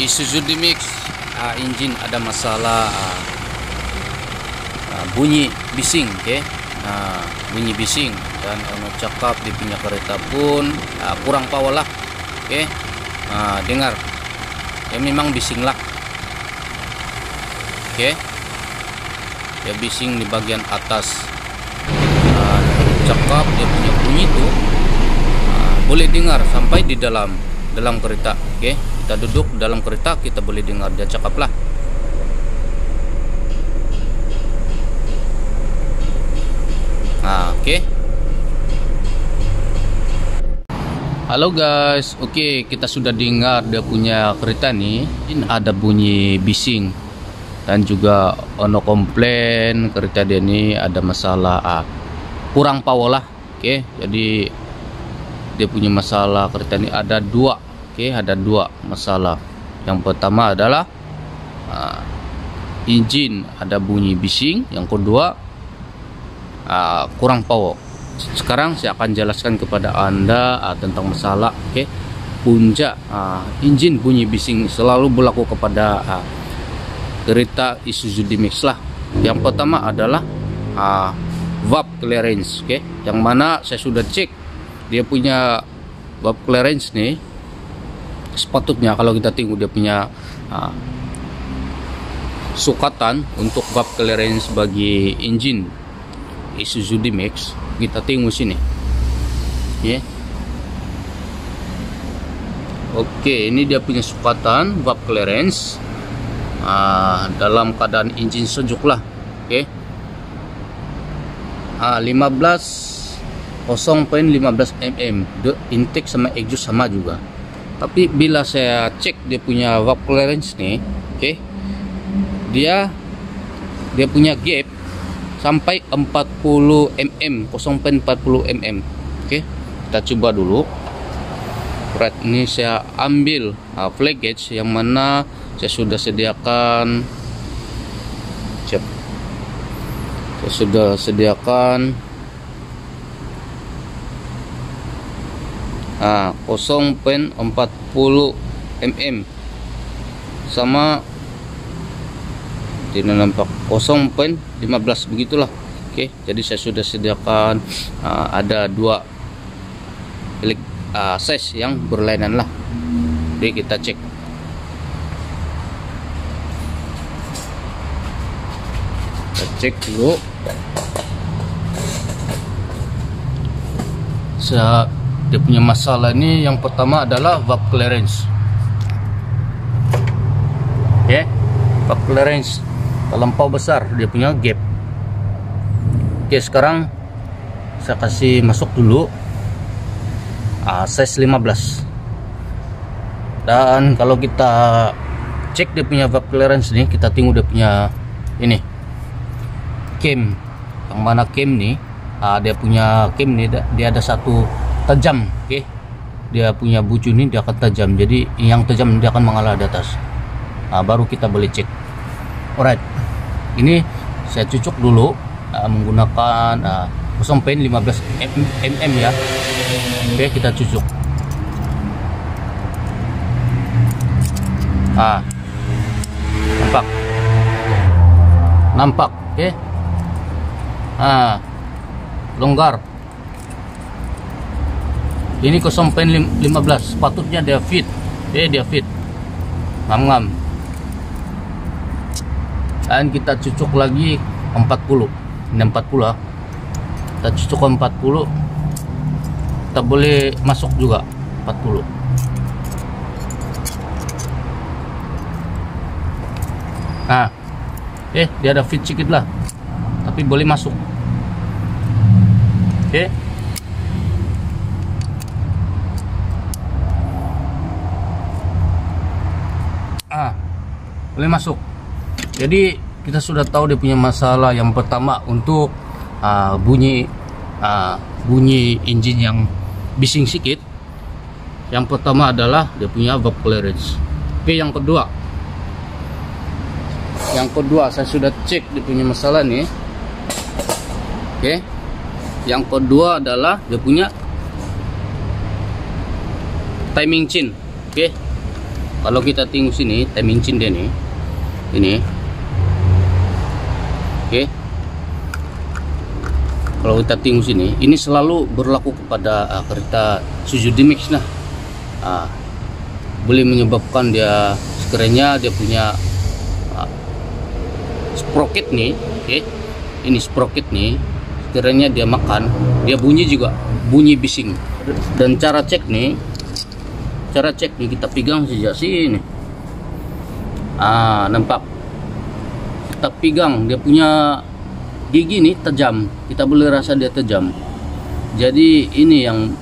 Isuzu D-Max engine ada masalah bunyi bising, bunyi bising, dan ono cakap dia punya kereta pun kurang power lah, dengar ya, memang bising lah, ya bising di bagian atas, cakap dia punya bunyi tuh boleh dengar sampai di dalam kereta, kita duduk dalam kereta kita boleh dengar dia cakap lah. Halo guys, kita sudah dengar dia punya kereta nih, ini ada bunyi bising dan juga ono komplain kereta dia ini ada masalah kurang power lah, jadi dia punya masalah kereta ini ada dua, ada dua masalah. Yang pertama adalah engine ada bunyi bising, yang kedua kurang power. Sekarang saya akan jelaskan kepada Anda tentang masalah punca engine bunyi bising selalu berlaku kepada kereta Isuzu D-Max lah. Yang pertama adalah valve clearance, yang mana saya sudah cek dia punya valve clearance nih. Sepatutnya kalau kita tengok dia punya sukatan untuk valve clearance bagi engine Isuzu D-Max, kita tengok sini, ini dia punya sukatan valve clearance dalam keadaan engine sejuk lah, 0.15 mm, intake sama exhaust sama juga. Tapi bila saya cek dia punya valve clearance nih, dia punya gap sampai 40 mm, 0.40 mm. Kita coba dulu. Right, ini saya ambil flag gauge yang mana saya sudah sediakan. Saya sudah sediakan 0.40 mm sama tidak nampak 0.15 begitulah. Jadi saya sudah sediakan ada dua size yang berlainan lah. Jadi kita cek. Kita cek dulu. Dia punya masalah ini yang pertama adalah valve clearance. Valve clearance terlampau besar, dia punya gap. Sekarang saya kasih masuk dulu size 15. Dan kalau kita cek dia punya valve clearance nih, kita tengok dia punya ini cam, yang mana cam nih dia punya cam nih, dia ada satu tajam, dia punya bucu ini dia akan tajam, jadi yang tajam dia akan mengalah di atas. Baru kita boleh cek. Alright, ini saya cucuk dulu menggunakan 0.15 mm ya. Kita cucuk. Nampak, longgar. Ini 0.15, sepatutnya dia fit, dia fit, ngam-ngam. Dan kita cucuk lagi 40, ini 40 lah. Kita cucuk 40, kita boleh masuk juga 40. Dia ada fit sedikit lah, tapi boleh masuk. Boleh masuk. Jadi kita sudah tahu dia punya masalah yang pertama untuk bunyi engine yang bising sedikit. Yang pertama adalah dia punya valve clearance. Yang kedua saya sudah cek dia punya masalah nih. Yang kedua adalah dia punya timing chain. Kalau kita tengok sini timing chain dia nih, ini oke. Kalau kita tengok sini, ini selalu berlaku kepada kereta Isuzu D-Max nah. Boleh menyebabkan dia sekiranya dia punya sprocket nih, oke. Ini sprocket nih, sekiranya dia makan, dia bunyi juga, bunyi bising. Dan cara cek nih kita pegang saja sini. Nampak? Kita pegang dia punya gigi nih tajam, kita boleh rasa dia tajam. Jadi ini yang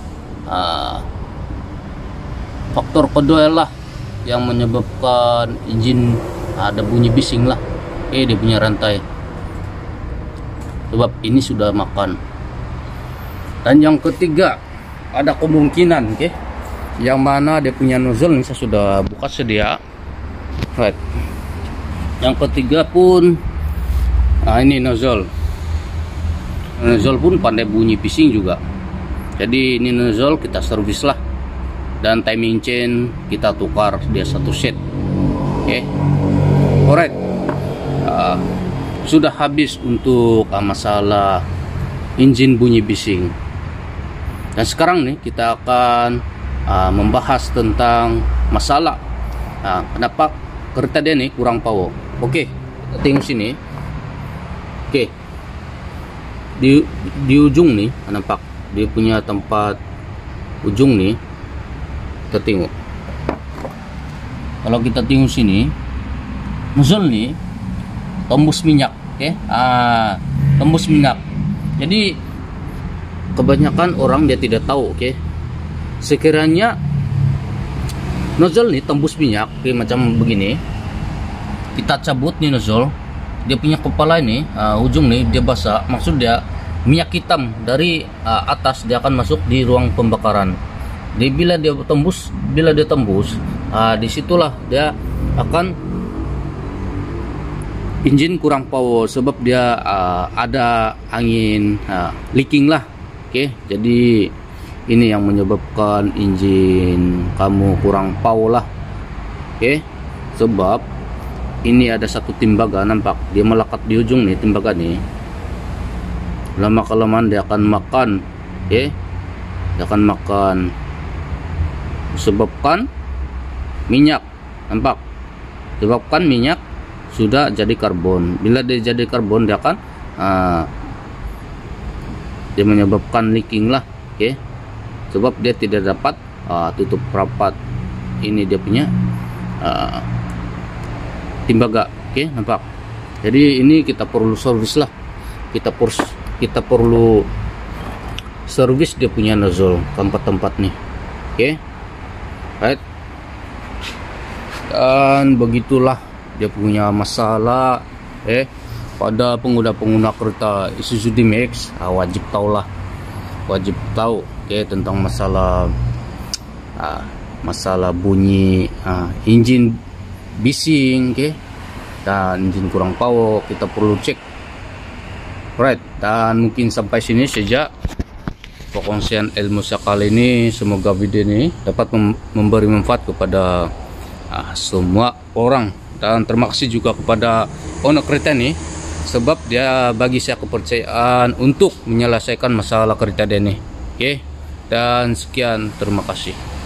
faktor kedua lah yang menyebabkan engine ada bunyi bising lah. Dia punya rantai, sebab ini sudah makan. Dan yang ketiga ada kemungkinan, oke, yang mana dia punya nozzle ini saya sudah buka sedia, right. Yang ketiga pun ini nozzle pun pandai bunyi bising juga. Jadi ini nozzle kita servis lah, dan timing chain kita tukar dia satu set, oke. Alright, sudah habis untuk masalah engine bunyi bising. Dan sekarang nih kita akan membahas tentang masalah kenapa kereta dia nih kurang power. Oke, kita tengok sini. Oke, di ujung nih nampak dia punya tempat ujung nih. Kita tengok, kalau kita tengok sini nozzle nih tembus minyak, oke. Tembus minyak. Jadi kebanyakan orang dia tidak tahu, oke. Sekiranya nozzle nih tembus minyak, oke, macam begini, kita cabut nih nozzle, dia punya kepala ini, ujung nih dia basah, maksud dia minyak hitam dari atas dia akan masuk di ruang pembakaran. Jadi bila dia tembus, disitulah dia akan engine kurang power, sebab dia ada angin leaking lah, oke. Jadi ini yang menyebabkan engine kamu kurang power lah, oke. Sebab ini ada satu tembaga, nampak dia melekat di ujung nih tembaga nih. Lama kelamaan dia akan makan, oke. Dia akan makan, sebabkan minyak, nampak, sebabkan minyak sudah jadi karbon. Bila dia jadi karbon, dia akan dia menyebabkan leaking lah, oke. Sebab dia tidak dapat tutup rapat ini dia punya tembaga, oke, nampak. Jadi ini kita perlu servis lah, kita perlu servis dia punya nozzle tempat-tempat nih, oke. Right. Dan begitulah dia punya masalah pada pengguna kereta Isuzu D-Max. Wajib tahu tentang masalah bunyi engine bising, dan engine kurang power, kita perlu cek, right. Dan mungkin sampai sini saja perkongsian ilmu saya kali ini. Semoga video ini dapat memberi manfaat kepada semua orang, dan terima kasih juga kepada owner kereta ini, sebab dia bagi saya kepercayaan untuk menyelesaikan masalah kereta dia ini, oke. Dan sekian, terima kasih.